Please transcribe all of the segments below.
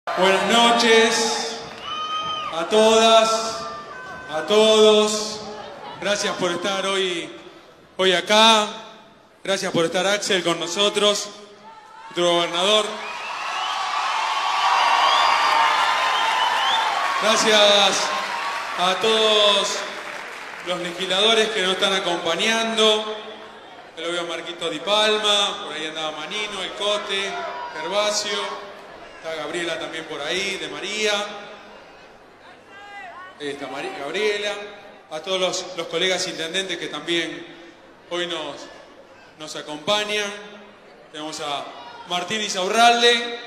Buenas noches a todas, a todos. Gracias por estar hoy acá. Gracias por estar, Axel, con nosotros, nuestro gobernador. Gracias a todos los legisladores que nos están acompañando. Lo veo a Marquito Di Palma, por ahí andaba Manino, El Cote, Gervasio. Está Gabriela también por ahí, de María. Está Gabriela. A todos los colegas intendentes que también hoy nos acompañan. Tenemos a Martín Insaurralde,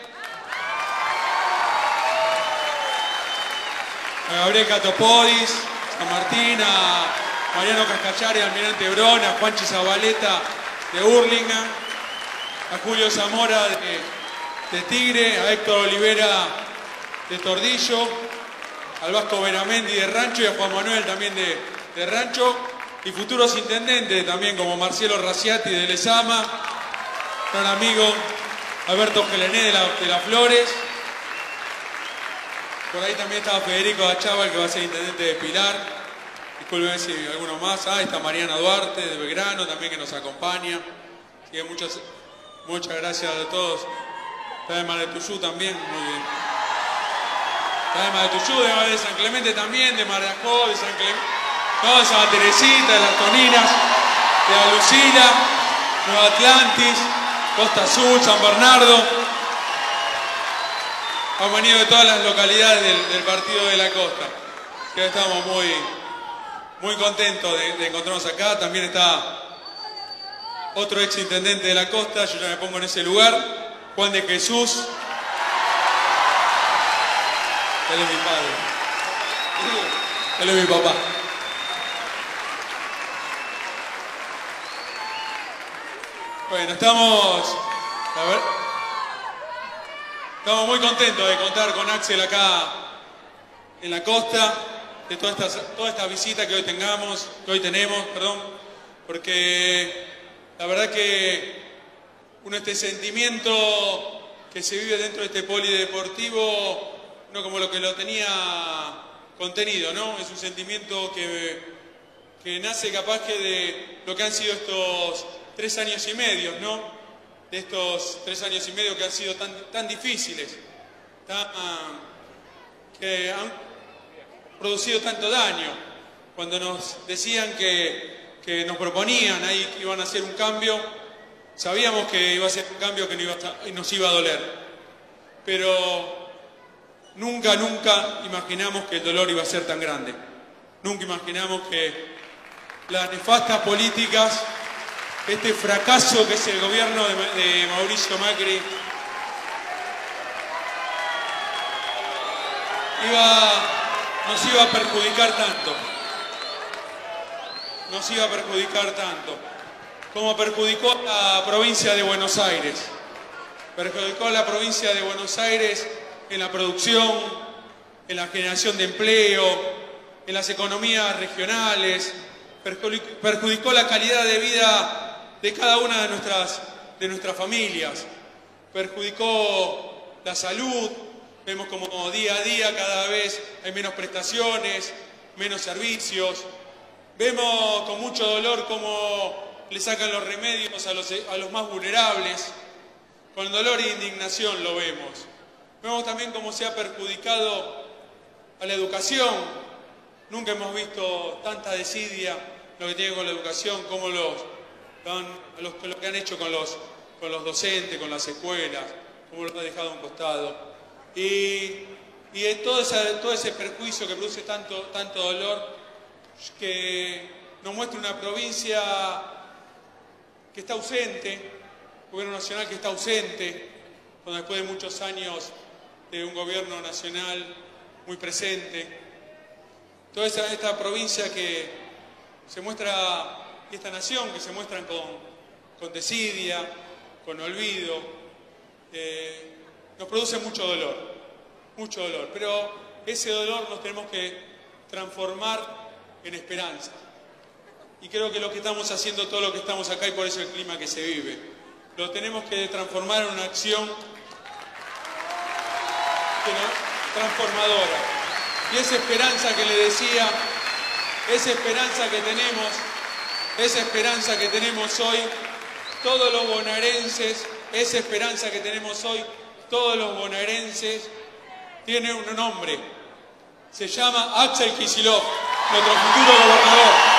a Gabriel Catopodis, a Martín, a Mariano Cascachari, a Almirante Brón, a Juanchi Zabaleta de Hurlingham, a Julio Zamora de Tigre, a Héctor Olivera de Tordillo, al Vasco Benamendi de Rancho y a Juan Manuel también de Rancho, y futuros intendentes también como Marcelo Raciati de Lezama, gran amigo Alberto Gelené de las Flores. Por ahí también estaba Federico Achával, que va a ser intendente de Pilar. Disculpen si alguno más. Está Mariana Duarte de Belgrano también, que nos acompaña. Así que muchas gracias a todos. Está de Mar de Tuyú también, muy bien. Está de Mar de Tuyú, de San Clemente también, de Mar de Ajó, de San Clemente. No, de Santa Teresita, de Las Toninas, de La Lucila, Nueva Atlantis, Costa Azul, San Bernardo. Han venido de todas las localidades del partido de la costa. Que estamos muy contentos de encontrarnos acá. También está otro ex intendente de la costa, yo ya me pongo en ese lugar. Juan de Jesús. Él es mi padre. Él es mi papá. Bueno, estamos muy contentos de contar con Axel acá en la costa, de toda esta visita que hoy tenemos, porque la verdad que este sentimiento que se vive dentro de este polideportivo, no como lo que lo tenía contenido, ¿no? Es un sentimiento que nace capaz que de lo que han sido estos 3 años y medio, ¿no? De estos 3 años y medio que han sido tan difíciles, que han producido tanto daño. Cuando nos decían que nos proponían ahí que iban a hacer un cambio, sabíamos que iba a ser un cambio que nos iba a doler, pero nunca imaginamos que el dolor iba a ser tan grande. Nunca imaginamos que las nefastas políticas, este fracaso que es el gobierno de Mauricio Macri, nos iba a perjudicar tanto. Nos iba a perjudicar tanto. Como perjudicó a la provincia de Buenos Aires. Perjudicó a la provincia de Buenos Aires en la producción, en la generación de empleo, en las economías regionales. Perjudicó la calidad de vida de cada una de nuestras familias. Perjudicó la salud. Vemos como día a día cada vez hay menos prestaciones, menos servicios. Vemos con mucho dolor cómo le sacan los remedios a los más vulnerables. Con dolor e indignación lo vemos. Vemos también cómo se ha perjudicado a la educación. Nunca hemos visto tanta desidia lo que tiene con la educación, como lo que han hecho con los docentes, con las escuelas, cómo los ha dejado a un costado. Y todo ese perjuicio que produce tanto dolor, que nos muestra una provincia que está ausente, un gobierno nacional que está ausente, cuando después de muchos años de un gobierno nacional muy presente. Toda esta provincia que se muestra, y esta nación que se muestran con desidia, con olvido, nos produce mucho dolor, pero ese dolor nos tenemos que transformar en esperanza. Y creo que lo que estamos haciendo, todo lo que estamos acá, y por eso el clima que se vive, lo tenemos que transformar en una acción transformadora. Y esa esperanza que le decía, esa esperanza que tenemos hoy, todos los bonaerenses, esa esperanza que tenemos hoy, todos los bonaerenses, tiene un nombre. Se llama Axel Kicillof, nuestro futuro gobernador.